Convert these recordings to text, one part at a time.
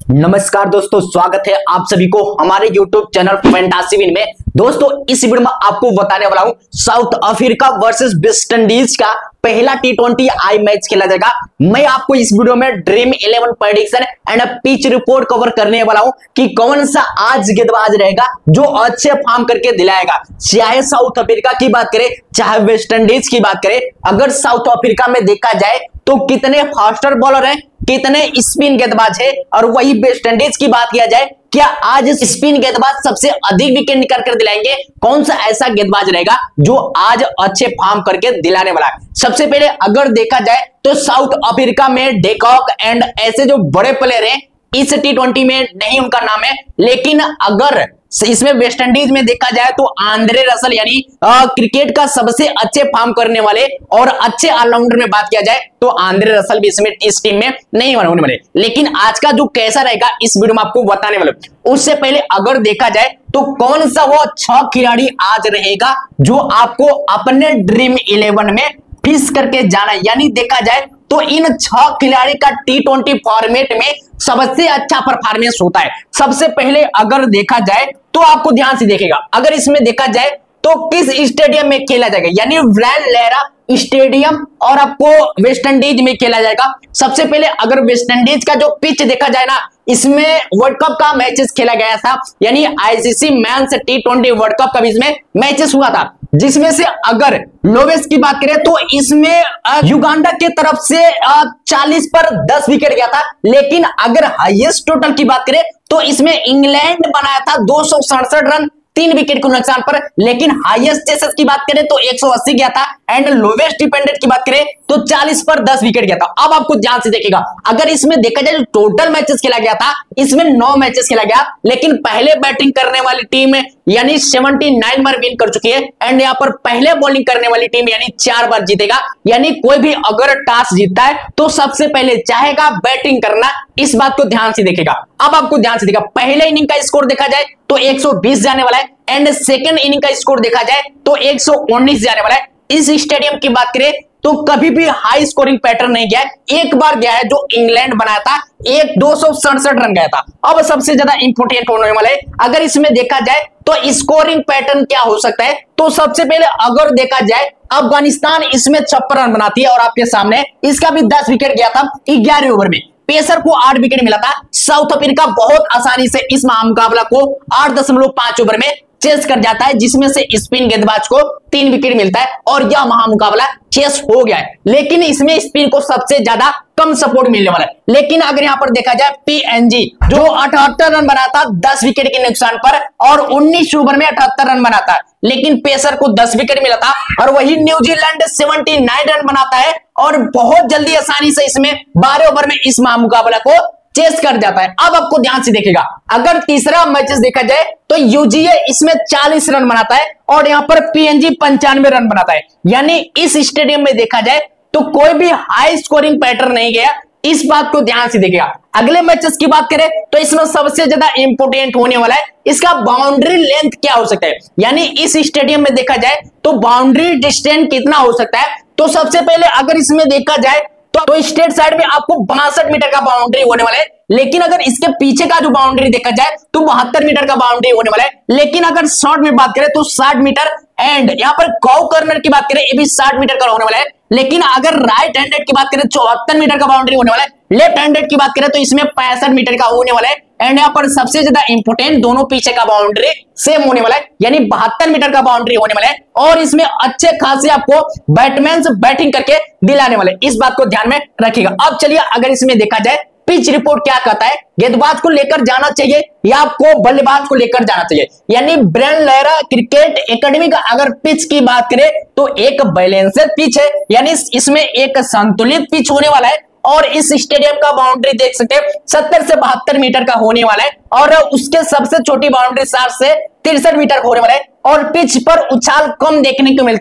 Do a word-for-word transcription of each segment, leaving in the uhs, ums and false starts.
नमस्कार दोस्तों, स्वागत है आप सभी को हमारे यूट्यूब चैनल फैंटासी विन में। दोस्तों इस वीडियो में आपको बताने वाला हूं South Africa versus West Indies का पहला टी ट्वेंटी आई मैच खेला जाएगा। मैं आपको इस वीडियो में Dream Eleven prediction and pitch report cover करने वाला हूं कि कौन सा आज गेंदबाज रहेगा जो अच्छे फॉर्म करके दिलाएगा। चाहे साउथ अफ्रीका की बात करें चाहे वेस्ट इंडीज की बात करें, अगर साउथ अफ्रीका में देखा जाए तो कितने फास्टर बॉलर हैं, कितने स्पिन गेंदबाज है, और वही वेस्ट इंडीज की बात किया जाए क्या आज स्पिन गेंदबाज सबसे अधिक विकेट निकाल कर दिलाएंगे, कौन सा ऐसा गेंदबाज रहेगा जो आज अच्छे फॉर्म करके दिलाने वाला है। सबसे पहले अगर देखा जाए तो साउथ अफ्रीका में डेकॉक एंड ऐसे जो बड़े प्लेयर हैं इस टी ट्वेंटी में नहीं उनका नाम है, लेकिन अगर इसमें वेस्ट इंडीज में देखा जाए तो आंद्रे रसल यानी क्रिकेट का सबसे अच्छे फॉर्म करने वाले और अच्छे ऑलराउंडर में बात किया जाए तो आंद्रे रसल भी इसमें इस टीम में नहीं होने वाले। लेकिन आज का जो कैसा रहेगा इस वीडियो में आपको बताने वाले। उससे पहले अगर देखा जाए तो कौन सा वो छह खिलाड़ी आज रहेगा जो आपको अपने ड्रीम इलेवन में फिक्स करके जाना है। यानी देखा जाए तो इन छह खिलाड़ी का टी ट्वेंटी फॉर्मेट में सबसे अच्छा परफॉर्मेंस होता है। सबसे पहले अगर देखा जाए तो आपको ध्यान से देखेगा, अगर इसमें देखा जाए तो किस स्टेडियम में खेला जाएगा, यानी ब्रायन लारा स्टेडियम और आपको वेस्ट इंडीज में खेला जाएगा। सबसे पहले अगर वेस्ट इंडीज का जो पिच देखा जाए ना, इसमें वर्ल्ड कप का मैचेस खेला गया था, यानी ICC men's T twenty World Cup का इसमें मैचेस हुआ था, जिसमें से अगर लोवेस्ट की बात करें तो इसमें युगांडा के तरफ से चालीस पर दस विकेट गया था। लेकिन अगर हाईएस्ट टोटल की बात करें तो इसमें इंग्लैंड बनाया था दो सौ सड़सठ रन तीन विकेट के नुकसान पर। लेकिन हाईएस्ट चेसेस की बात करें तो एक सौ अस्सी गया था एंड लोवेस्ट डिपेंडेंट की बात करें तो चालीस पर दस विकेट गया था। अब आपको ध्यान से देखेगा, अगर इसमें देखा जाए टोटल मैचेस खेला गया था, इसमें नौ मैचेस खेला गया, लेकिन पहले बैटिंग करने वाली टीम यानी उन्यासी बार विन कर चुकी है एंड यहाँ पर पहले बॉलिंग करने वाली टीम यानी चार बार जीतेगा। यानी कोई भी अगर टॉस जीतता है तो सबसे पहले चाहेगा बैटिंग करना, इस बात को ध्यान से देखेगा। अब आपको ध्यान से देखा, पहले इनिंग का स्कोर देखा जाए तो एक सौ बीस जाने वाला है एंड सेकंड इनिंग का स्कोर देखा जाए तो एक सौ उन्नीस जाने वाला है। इस स्टेडियम की बात करें तो कभी भी हाई स्कोरिंग पैटर्न नहीं गया है, एक बार गया है जो इंग्लैंड बनाया था, एक दो सौ सड़सठ रन गया था। अब सबसे ज्यादा इंपोर्टेंट होने वाला है, अगर इसमें देखा जाए तो स्कोरिंग पैटर्न क्या हो सकता है, तो सबसे पहले अगर देखा जाए अफगानिस्तान इसमें छप्पन रन बनाती है और आपके सामने इसका भी दस विकेट गया था ग्यारह ओवर में, पेसर को आठ विकेट मिला था। साउथ अफ्रीका बहुत आसानी से इस महामुकाबला को आठ दशमलव पांच ओवर में चेस कर जाता है, जिसमें से स्पिन गेंदबाज को तीन विकेट मिलता है और यह महामुकाबला चेस हो गया है। लेकिन इसमें स्पिन को सबसे ज्यादा कम सपोर्ट मिलने वाला है। लेकिन अगर यहां पर देखा जाए पीएनजी जो अठहत्तर रन बनाता दस विकेट के नुकसान पर और उन्नीस ओवर में अठहत्तर रन बनाता है, लेकिन पेसर को दस विकेट मिला था। और वही न्यूजीलैंड उन्यासी रन बनाता है और बहुत जल्दी आसानी से इसमें बारह ओवर में इस महामुकाबला को चेस कर जाता है। अब आपको ध्यान से देखेगा, अगर तीसरा मैचेस देखा जाए तो यूजीए इसमें चालीस रन बनाता है और यहां पर पीएनजी पंचानवे रन बनाता है। यानी इस स्टेडियम में देखा जाए तो कोई भी हाई स्कोरिंग पैटर्न नहीं गया, इस बात को ध्यान से देखेगा। अगले मैचेस की बात करें तो इसमें सबसे ज्यादा इंपोर्टेंट होने वाला है इसका बाउंड्री लेंथ क्या हो सकता है, यानी इस स्टेडियम में देखा जाए तो बाउंड्री डिस्टेंस कितना हो सकता है। तो सबसे पहले अगर इसमें देखा जाए तो, तो स्टेट साइड में आपको बासठ मीटर का बाउंड्री होने वाला है, लेकिन अगर इसके पीछे का जो बाउंड्री देखा जाए तो बहत्तर मीटर का बाउंड्री होने वाला है। लेकिन अगर शॉर्ट में बात करें तो साठ मीटर एंड यहाँ पर कॉ कॉर्नर की बात करें ये भी साठ मीटर का होने वाला है। लेकिन अगर राइट हैंडेड की बात करें चौहत्तर मीटर का बाउंड्री होने वाला है, लेफ्ट हैंडेड की बात करें तो इसमें पैंसठ मीटर का होने वाला है एंड यहाँ पर सबसे ज्यादा इंपोर्टेंट दोनों पीछे का बाउंड्री सेम होने वाला है, यानी बहत्तर मीटर का बाउंड्री होने वाला है और इसमें अच्छे खासे आपको बैटमैन बैटिंग करके दिलाने वाले, इस बात को ध्यान में रखिएगा। अब चलिए अगर इसमें देखा जाए पिच रिपोर्ट क्या कहता है, गेंदबाज को लेकर जाना चाहिए या आपको बल्लेबाज को लेकर जाना चाहिए। यानी ब्रायन लारा क्रिकेट एकेडमी का अगर पिच की बात करें तो एक बैलेंस्ड पिच है, यानी इसमें एक संतुलित पिच होने वाला है और इस स्टेडियम का बाउंड्री देख सकते हैं सत्तर से बहत्तर मीटर का होने वाला है और उसके सबसे छोटी बाउंड्री साठ से तिरसठ मीटर होने वाला है और पिच पर उछाल कम देखने को मिलता है।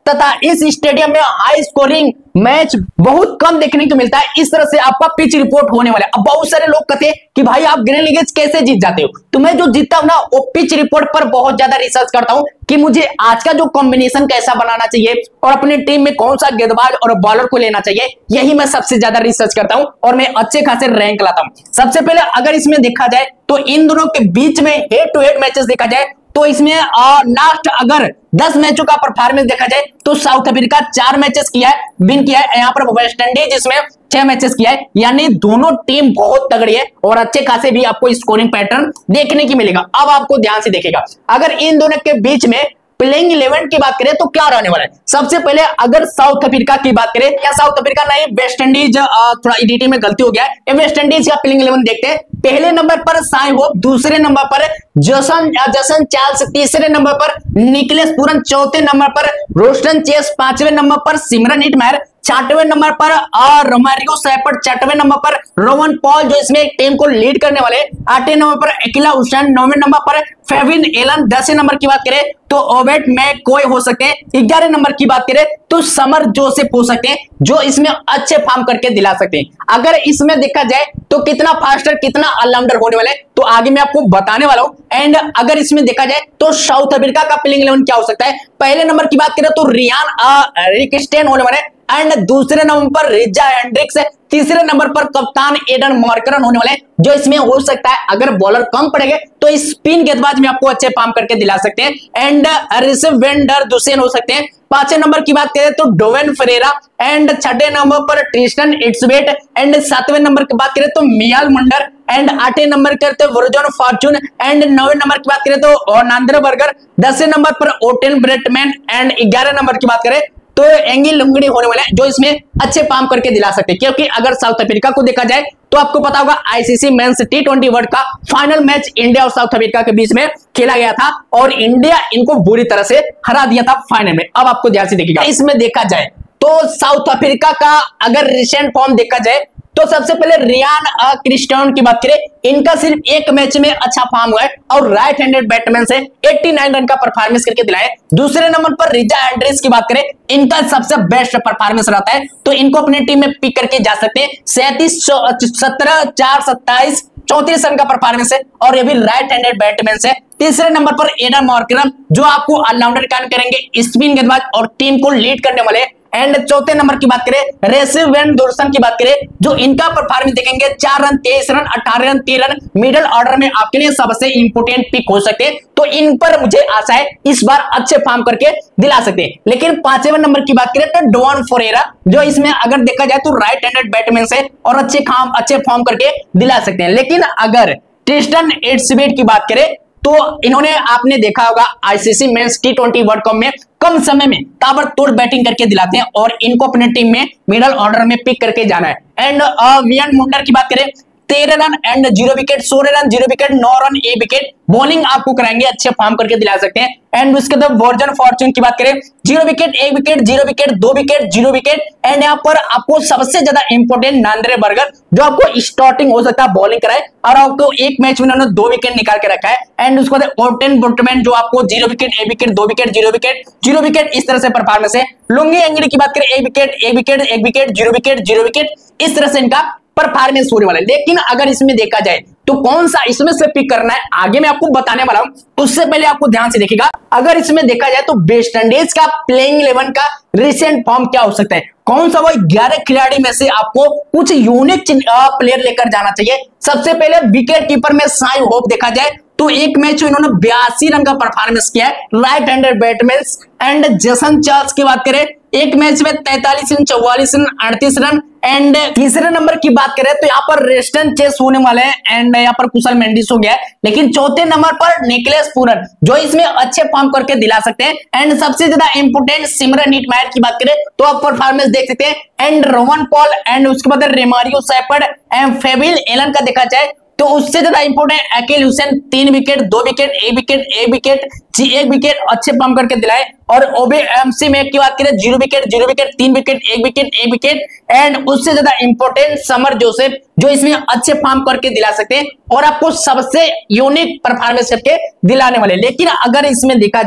तथा इस स्टेडियम में हाई स्कोरिंग मैच बहुत कम देखने को मिलता है। इस तरह से आपका पिच रिपोर्ट होने वाला है। अब बहुत सारे लोग कहते हैं कि भाई आप ग्रीन लीगेज कैसे जीत जाते हो, तो मैं जो जीतता हूं ना वो पिच रिपोर्ट पर बहुत ज्यादा रिसर्च करता हूं कि मुझे आज का जो कॉम्बिनेशन कैसा बनाना चाहिए और अपनी टीम में कौन सा गेंदबाज और बॉलर को लेना चाहिए, यही मैं सबसे ज्यादा रिसर्च करता हूं और मैं अच्छे खासे रैंक लाता हूं। सबसे पहले अगर इसमें देखा जाए तो इन दोनों के बीच में हेड टू हेड मैचेस देखा जाए तो इसमें लास्ट अगर दस मैचों का परफॉर्मेंस देखा जाए तो साउथ अफ्रीका चार मैचेस किया है, विन किया है। यहाँ पर वेस्ट इंडीज इसमें छह मैचेस किया है, यानी दोनों टीम बहुत तगड़ी है और अच्छे खासे भी आपको स्कोरिंग पैटर्न देखने की मिलेगा। अब आपको ध्यान से देखिएगा, अगर इन दोनों के बीच में प्लेइंग इलेवन की बात करें तो क्या रहने वाला है। सबसे पहले अगर साउथ अफ्रीका की बात करें, या साउथ अफ्रीका नहीं वेस्ट इंडीज, थोड़ा एडिटिंग में गलती हो गया है, वेस्ट इंडीज का प्लेइंग इलेवन देखते हैं। पहले नंबर पर साई होप, दूसरे नंबर पर जसन जसन चार्ल्स, तीसरे नंबर पर निकलेस पूरन, चौथे नंबर पर रोस्टन चेस, पांचवें नंबर पर सिमरन हिटमैयर, छठवें नंबर पर रोमारियो सेपर्ट, छठवें नंबर पर रोवन पॉल जो इसमें टीम को लीड करने वाले, आठवें नंबर पर अकीला हुसैन, नौवें नंबर पर फेविन एलन, दसवें नंबर की बात करें तो ओवेट में कोई हो सकते हैं, ग्यारह नंबर की बात करें तो समर जोसेफ हो सकते हैं जो इसमें अच्छे फॉर्म करके दिला सकते हैं। अगर इसमें देखा जाए तो कितना फास्टर कितना ऑलराउंडर होने वाले तो आगे मैं आपको बताने वाला हूं। एंड अगर इसमें देखा जाए तो साउथ अफ्रीका का प्लेइंग इलेवन क्या हो सकता है, पहले नंबर की बात करें तो रियान रिकस्टेन होने वाले एंड दूसरे नंबर पर रिजा हेंड्रिक्स है, तीसरे नंबर पर कप्तान एडन मार्करन होने वाले जो इसमें हो सकता है अगर बॉलर कम पड़ेंगे तो स्पिन गेंदबाज में आपको अच्छे फॉर्म करके दिला सकते हैं। एंड ऋषभ वेंडर दुसेन हो सकते हैं। पांचवें नंबर की बात करें तो डोवेन फरेरा एंड छठे नंबर पर ट्रिस्टन इट्सबेट एंड सातवें नंबर की बात करें तो मियाल मुंडर एंड आठवें नंबर करते वर्जन फॉर्चून एंड नौवें नंबर की बात करें तो नांद्रे बर्गर, दसवें नंबर पर ओटेन ब्रेटमैन एंड ग्यारह नंबर की बात करें तो एंगी लुंगड़ी होने वाले हैं जो इसमें अच्छे काम करके दिला सकते हैं। क्योंकि अगर साउथ अफ्रीका को देखा जाए तो आपको पता होगा ICC men's T twenty World का फाइनल मैच इंडिया और साउथ अफ्रीका के बीच में खेला गया था और इंडिया इनको बुरी तरह से हरा दिया था फाइनल में। अब आपको ध्यान से देखिएगा, इसमें देखा जाए तो साउथ अफ्रीका का अगर रिसेंट फॉर्म देखा जाए तो सबसे पहले रियान क्रिस्टियन की बात करें, इनका सिर्फ एक मैच में अच्छा फॉर्म हुआ है और राइट हैंडेड बैट्समैन से उन्यासी रन का परफॉर्मेंस करके दिलाए। दूसरे नंबर पर रिजा एंड्रिस की बात करें, इनका सबसे बेस्ट परफॉर्मेंस रहता है तो इनको अपनी टीम में पिक करके जा सकते हैं। सैंतीस सत्रह चार सत्ताईस चौतीस रन का परफॉर्मेंस है और ये भी राइट हैंडेड बैट्समैन से। तीसरे नंबर पर एडन मार्करन जो आपको ऑलराउंडर काम करेंगे, स्पिन गेंदबाज और टीम को लीड करने वाले। एंड चौथे नंबर की बात करें रेसिव वेन दुर्सन की बात करें जो इनका परफॉर्मेंस देखेंगे, चार रन तेईस रन अठारह रन तेरह रन मिडिल ऑर्डर में आपके लिए सबसे इंपोर्टेंट पिक हो सकते हैं। तो इन पर मुझे आशा है इस बार अच्छे फॉर्म करके दिला सकते हैं। लेकिन पांचवें नंबर की बात करें तो डोवन फोरेरा जो इसमें अगर देखा जाए तो राइट हैंडेड बैट्समैन से और अच्छे काम अच्छे फॉर्म करके दिला सकते हैं। लेकिन अगर ट्रिस्टन इट्सबेट की बात करें तो इन्होंने आपने देखा होगा ICC men's T twenty World Cup में कम समय में ताबड़तोड़ बैटिंग करके दिलाते हैं और इनको अपने टीम में मिडल ऑर्डर में पिक करके जाना है। एंड वियन मुंडर की बात करें तेरह रन एंड जीरो विकेट, सोलह रन जीरो विकेट, नौ रन एक विकेट बॉलिंग आपको कराएंगे, अच्छे फॉर्म करके दिला सकते हैं। एंड उसके बाद वर्जन फॉर्चून की बात करें जीरो विकेट एक विकेट जीरो विकेट दो विकेट जीरो विकेट। एंड यहाँ पर आपको सबसे ज्यादा इंपोर्टेंट नांद्रे बर्गर जो आपको स्टार्टिंग हो सकता है बॉलिंग कराए और आपको एक मैच में उन्होंने दो विकेट निकाल के रखा है। एंड उसके बाद ओटेन ब्रुटमैन जो आपको जीरो विकेट एक विकेट दो wicket zero wicket zero wicket इस तरह से परफॉर्मेंस है। लुंगी एंगड़ी की बात करें एक विकेट एक विकेट एक wicket zero wicket zero wicket इस तरह से इनका परफॉर्मेंस होने वाला है। लेकिन अगर इसमें देखा जाए तो कौन सा इसमें से पिक करना है आगे मैं आपको बताने वाला हूं। उससे पहले आपको ध्यान से देखिएगा, अगर इसमें देखा जाए तो वेस्ट इंडीज का प्लेइंग इलेवन का रिसेंट फॉर्म क्या हो सकता है, कौन सा वो ग्यारह खिलाड़ी में से आपको कुछ यूनिक प्लेयर लेकर जाना चाहिए। सबसे पहले विकेट कीपर में साई होप देखा जाए तो एक मैच में इन्होंने बयासी रन का परफॉर्मेंस किया है, right handed batsman. And Johnson Charles की बात करें एक मैच में तैंतालीस रन चौवालीस रन अड़तीस रन। एंड तीसरे नंबर की बात करें तो यहाँ पर रेस्टन चेस होने वाले हैं एंड यहाँ पर कुशल मेंडिस हो गया है। लेकिन चौथे नंबर पर निकलेस पूरन जो इसमें अच्छे फॉर्म करके दिला सकते हैं। एंड सबसे ज्यादा इंपोर्टेंट सिमरन हिटमैयर की बात करें तो आप परफॉर्मेंस देख सकते हैं। एंड रोवन पॉल एंड उसके बाद Romario Shepherd and Fabian Allen का देखा जाए तो उससे ज्यादा इंपोर्टेंट अकील हुसैन तीन विकेट दो विकेट एक विकेट एक विकेट जी एक विकेट अच्छे पंप करके दिलाए। और ओबे एमसी में की बात करें जीरो विकेट जीरो विकेट तीन विकेट एक विकेट एक विकेट। एंड उससे ज्यादा इंपोर्टेंट समर जोसेफ जो इसमें अच्छे फॉर्म करके दिला सकते हैं और आपको सबसे यूनिक परफॉर्मेंस करके दिलाने वाले। लेकिन अगर इसमें देखा जाए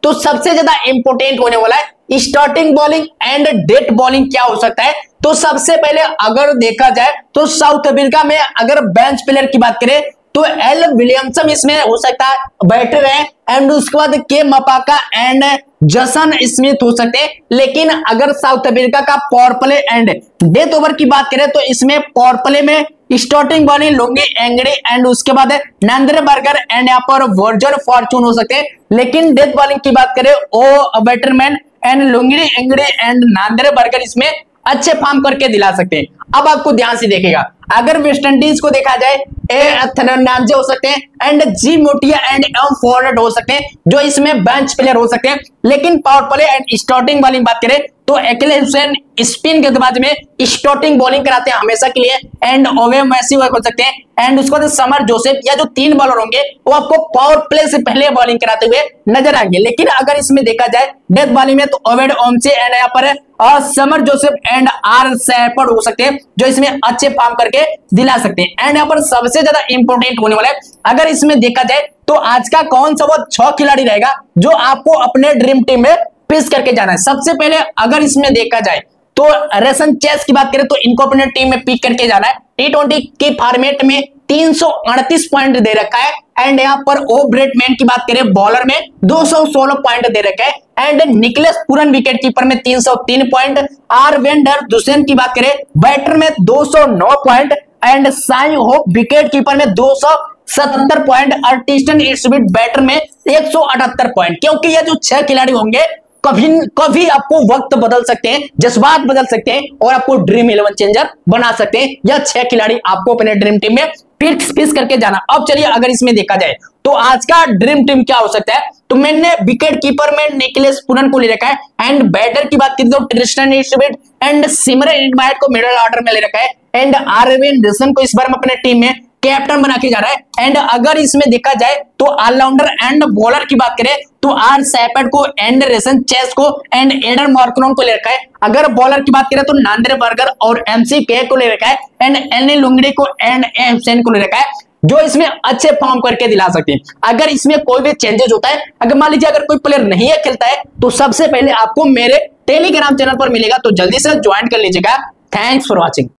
तो सबसे ज्यादा इंपोर्टेंट होने वाला है starting bowling and death bowling क्या हो सकता है। तो सबसे पहले अगर देखा जाए तो साउथ अफ्रीका में अगर बेंच प्लेयर की बात करें तो एल विलियमसन इसमें हो सकता है बैटर है, एंड उसके बाद के मपाका एंड जसन स्मिथ हो सकते हैं। लेकिन अगर साउथ अफ्रीका का power play and death over की बात करें तो इसमें पावर प्ले में starting bowling Lungi Ngidi and उसके बाद नंद्रे बर्गर एंड यहाँ पर वर्जर फॉर्चून हो सकते हैं। लेकिन डेथ बॉलिंग की बात करें ओ बैटरमैन and Lungi Ngidi and Nandre Burger इसमें अच्छे फॉर्म करके दिला सकते हैं। अब आपको ध्यान से देखेगा, अगर वेस्ट इंडीज को देखा जाए ए फर्नांडीज हो सकते हैं and G Motie and M Forde हो सकते हैं जो इसमें बेंच प्लेयर हो सकते हैं। लेकिन power play and starting bowling बात करें तो अकेले हुसैन स्पिन गेंदबाज में स्टार्टिंग बॉलिंग कराते हैं हमेशा के लिए, एंड ओवे मैसी हो सकते हैं, एंड उसके बाद समर जोसेफ या जो तीन बॉलर होंगे वो आपको पावर प्ले से पहले बॉलिंग कराते हुए नजर आएंगे। लेकिन अगर इसमें देखा जाए डेथ बॉलिंग में तो ओवेड ओमसे एंड यहाँ पर और Shamar Joseph and R Shepherd हो सकते हैं जो इसमें अच्छे फॉर्म करके दिला सकते हैं। एंड यहाँ पर सबसे ज्यादा इंपोर्टेंट होने वाला है अगर इसमें देखा जाए तो आज का कौन सा वो छह खिलाड़ी रहेगा जो आपको अपने ड्रीम टीम में पिच करके जाना है। सबसे पहले अगर इसमें देखा जाए तो रेसन चेस की बात करें तो इनको अपने टीम में पिक करके जाना है। टी ट्वेंटी के फॉर्मेट में तीन सौ अड़तीस पॉइंट दे रखा है, एंड यहाँ पर ओ ब्रेटमैन की बात करें बॉलर में दो सौ सोलह पॉइंट दे रखा है, and Nicholas Pooran wicket keeper में तीन सौ तीन पॉइंट, आर वेंडर दुसेन की बात करें बैटर में दो सौ नौ point, and Shai Hope wicket keeper में दो सौ सत्तर पॉइंट, आर्टिस्टन स्मिथ बैटर में एक सौ अठहत्तर पॉइंट। क्योंकि ये जो छह खिलाड़ी होंगे कभी कभी आपको वक्त बदल सकते हैं, जज्बात बदल सकते हैं और आपको ड्रीम इलेवन चेंजर बना सकते हैं। यह छह खिलाड़ी आपको अपने ड्रीम टीम में फिक्स फिक्स करके जाना। अब चलिए अगर इसमें देखा जाए तो आज का ड्रीम टीम क्या हो सकता है, तो मैंने विकेट कीपर में निकलेस पूरन को ले रखा है, एंड बैटर की बात करें तो Tristan Smith and Shimron Hetmyer को मिडिल ऑर्डर में ले रखा है, एंड आरविन डिसन को इस बार में अपने टीम में कैप्टन बना के जा रहा है। एंड अगर इसमें देखा जाए तो ऑलराउंडर एंड बॉलर की बात करें तो आर सैफर्ड को एंड रेसन चेस को एंड एडर मार्कनोन को ले रखा है। अगर बॉलर की बात करें तो नांद्रे बर्गर और एमसी के को ले रखा है, एंड एनी लुंगड़ी को एंड ए हुसैन को ले रखा है जो इसमें अच्छे फॉर्म करके दिला सकते हैं। अगर इसमें कोई भी चेंजेस होता है, अगर मान लीजिए अगर कोई प्लेयर नहीं है खेलता है तो सबसे पहले आपको मेरे टेलीग्राम चैनल पर मिलेगा, तो जल्दी से ज्वाइन कर लीजिएगा। Thanks for watching.